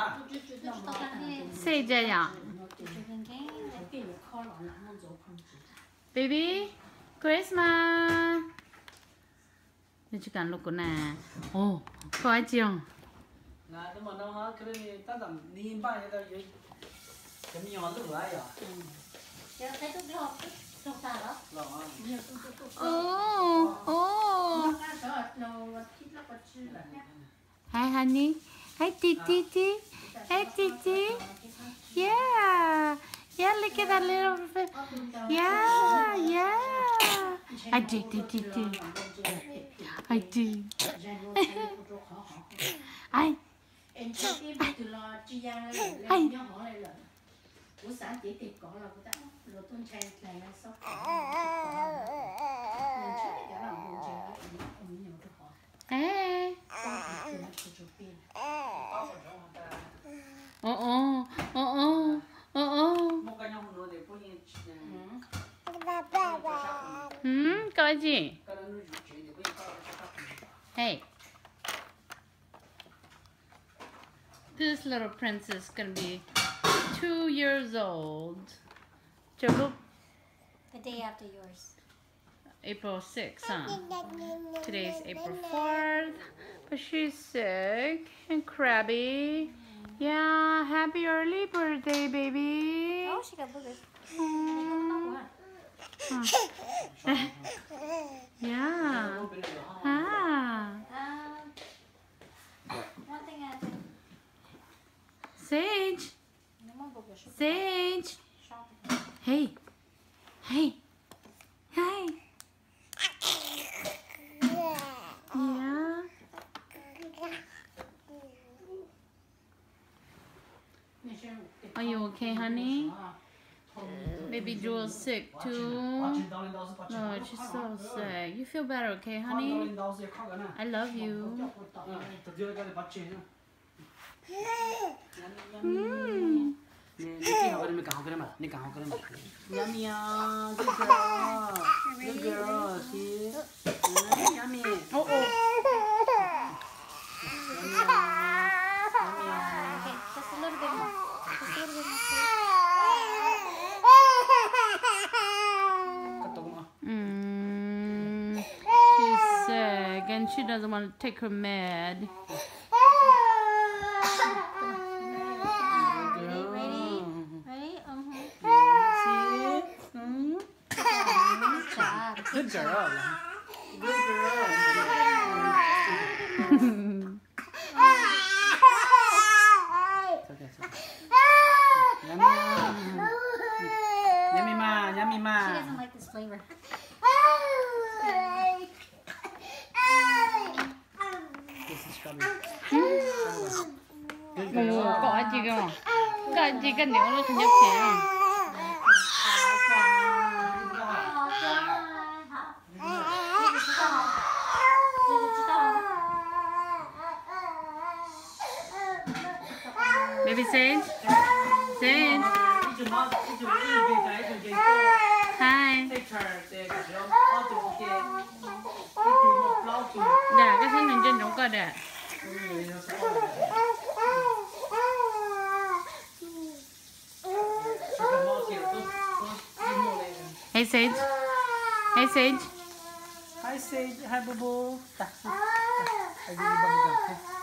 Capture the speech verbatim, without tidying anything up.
Sage ya. Baby, Christmas. Nó chỉ cần lúc của nè. Ồ, có ai chưa? Nè, nhưng mà nó ha, cái này ta làm đi ba cái đó vậy. Cái này nhỏ lúc lại à? Oh, oh. Hi, honey. Hi, Titi. Hey, Titi. Yeah. Yeah, look at that little bit. Yeah, yeah. I do, do, do, do. I do. I. Buổi sáng chỉ tiệc có là cũng đã rồi tuần trang này là sốc mình chưa biết cả là buồn chơi ông nhiều cái họ Hey. Oh oh oh oh oh oh. Hmm, cái gì? Hey. This little princess is gonna be two years old. Joe, The day after yours. April sixth, huh? Today's April fourth, but she's sick and crabby. Yeah, happy early birthday, baby. Oh, she got boogers. Mm. Huh. Yeah. Ah. Um, one thing I think. Sage. No more boogers. Sage. Shopping. Hey. Hey. Hey. Yeah. Are you okay, honey? Baby Jewel's sick too. No, she's so sick. You feel better, okay, honey? I love you. Mm. Yummy, good girl. Good girl, see? Yummy. Oh, oh. Okay, just a little bit more. Just a little bit more. Mm. She's sick and she doesn't want to take her med. Good girl. Good girl. Yummy. Yummy ma, yummy ma. She doesn't like this flavor. This is strawberry. Good Ồ, girl. có ai chị không? Có ai chị cái nếu nó không nhập thế. Baby Sage? Sage? Hi. Dạ, cái thân mình trên đúng cơ đẻ. Hey Sage. Hey Sage. Hi Sage. Hi Boo Boo. Tak. Tak. Lagi bagi